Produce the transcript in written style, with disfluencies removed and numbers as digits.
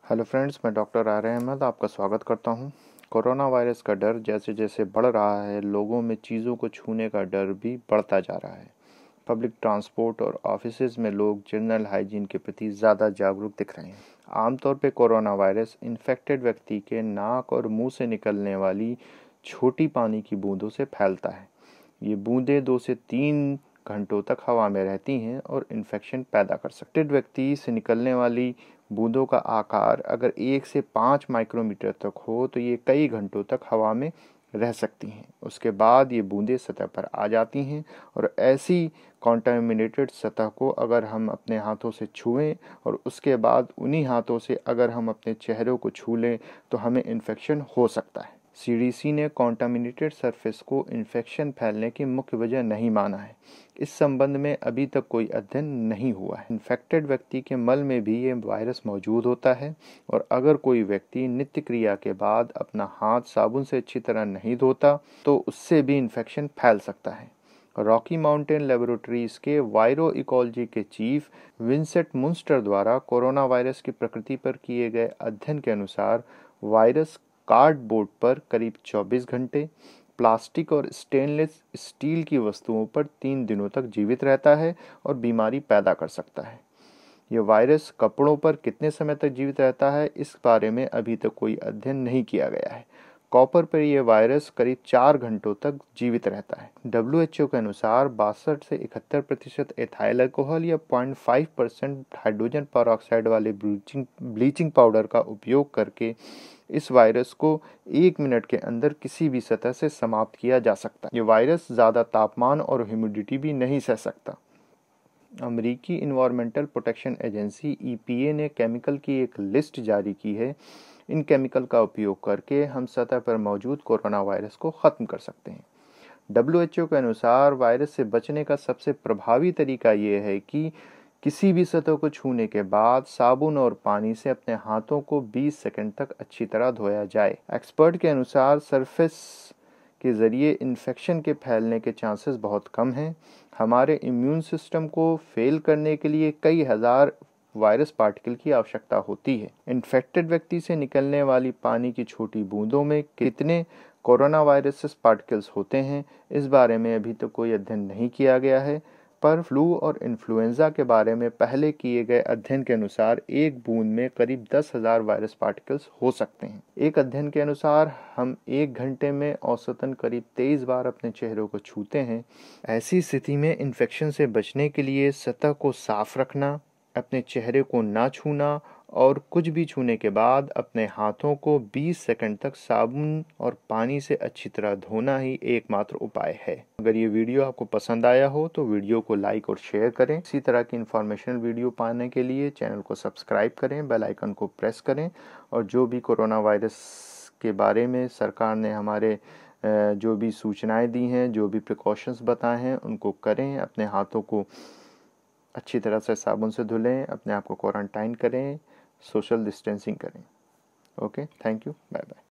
Hello friends, मैं doctor R.A.AHMAD आपका स्वागत करता हूं। कोरोना वायरस का डर जैसे जैसे बढ़ रहा है, लोगों में चीज़ों को छूने का डर भी बढ़ता जा रहा है। पब्लिक ट्रांसपोर्ट और ऑफिसेज में लोग जनरल हाइजीन के प्रति ज़्यादा जागरूक दिख रहे हैं। आमतौर पर कोरोना वायरस इन्फेक्टेड व्यक्ति के नाक और मुंह से निकलने वाली छोटी पानी की बूंदों से फैलता है। ये बूंदें 2 से 3 घंटों तक हवा में रहती हैं और इन्फेक्शन पैदा कर सकते हैं। व्यक्ति से निकलने वाली बूंदों का आकार अगर 1 से 5 माइक्रोमीटर तक हो तो ये कई घंटों तक हवा में रह सकती हैं। उसके बाद ये बूंदें सतह पर आ जाती हैं और ऐसी कॉन्टामिनेटेड सतह को अगर हम अपने हाथों से छुएं और उसके बाद उन्हीं हाथों से अगर हम अपने चेहरे को छू लें तो हमें इन्फेक्शन हो सकता है। CDC ने कॉन्टामिनेटेड सरफेस को इन्फेक्शन फैलने की मुख्य वजह नहीं माना है। इस संबंध में अभी तक कोई अध्ययन नहीं हुआ है। इन्फेक्टेड व्यक्ति के मल में भी ये वायरस मौजूद होता है और अगर कोई व्यक्ति नित्य क्रिया के बाद अपना हाथ साबुन से अच्छी तरह नहीं धोता तो उससे भी इन्फेक्शन फैल सकता है। रॉकी माउंटेन लेबोरेटरीज के वायरो इकोलॉजी के चीफ विंसेंट मुंस्टर द्वारा कोरोना वायरस की प्रकृति पर किए गए अध्ययन के अनुसार वायरस कार्डबोर्ड पर करीब 24 घंटे, प्लास्टिक और स्टेनलेस स्टील की वस्तुओं पर 3 दिनों तक जीवित रहता है और बीमारी पैदा कर सकता है। यह वायरस कपड़ों पर कितने समय तक जीवित रहता है, इस बारे में अभी तक कोई अध्ययन नहीं किया गया है। कॉपर पर यह वायरस करीब 4 घंटों तक जीवित रहता है। WHO के अनुसार 62 से 71% एथाइल अल्कोहल या 0.5% हाइड्रोजन परऑक्साइड वाले ब्लीचिंग पाउडर का उपयोग करके इस वायरस को 1 मिनट के अंदर किसी भी सतह से समाप्त किया जा सकता है। ये वायरस ज़्यादा तापमान और ह्यूमिडिटी भी नहीं सह सकता। अमेरिकी इन्वायरमेंटल प्रोटेक्शन एजेंसी EPA ने केमिकल की एक लिस्ट जारी की है। इन केमिकल का उपयोग करके हम सतह पर मौजूद कोरोना वायरस को ख़त्म कर सकते हैं। WHO के अनुसार वायरस से बचने का सबसे प्रभावी तरीका ये है कि किसी भी सतह को छूने के बाद साबुन और पानी से अपने हाथों को 20 सेकंड तक अच्छी तरह धोया जाए। एक्सपर्ट के अनुसार सरफेस के जरिए इन्फेक्शन के फैलने के चांसेस बहुत कम हैं। हमारे इम्यून सिस्टम को फेल करने के लिए कई हजार वायरस पार्टिकल की आवश्यकता होती है। इन्फेक्टेड व्यक्ति से निकलने वाली पानी की छोटी बूंदों में कितने कोरोना वायरस पार्टिकल्स होते हैं, इस बारे में अभी तक कोई अध्ययन नहीं किया गया है, पर फ्लू और इन्फ्लुएंजा के बारे में पहले किए गए अध्ययन के अनुसार एक बूंद में करीब 10,000 वायरस पार्टिकल्स हो सकते हैं। एक अध्ययन के अनुसार हम 1 घंटे में औसतन करीब 23 बार अपने चेहरे को छूते हैं। ऐसी स्थिति में इन्फेक्शन से बचने के लिए सतह को साफ रखना, अपने चेहरे को ना छूना और कुछ भी छूने के बाद अपने हाथों को 20 सेकंड तक साबुन और पानी से अच्छी तरह धोना ही एकमात्र उपाय है। अगर ये वीडियो आपको पसंद आया हो तो वीडियो को लाइक और शेयर करें। इसी तरह की इंफॉर्मेशनल वीडियो पाने के लिए चैनल को सब्सक्राइब करें, बेल आइकन को प्रेस करें और जो भी कोरोना वायरस के बारे में सरकार ने हमारे जो भी सूचनाएं दी हैं, जो भी प्रिकॉशंस बताए हैं, उनको करें। अपने हाथों को अच्छी तरह से साबुन से धुलें, अपने आप को क्वारंटाइन करें, सोशल डिस्टेंसिंग करें। Okay, thank you, bye bye.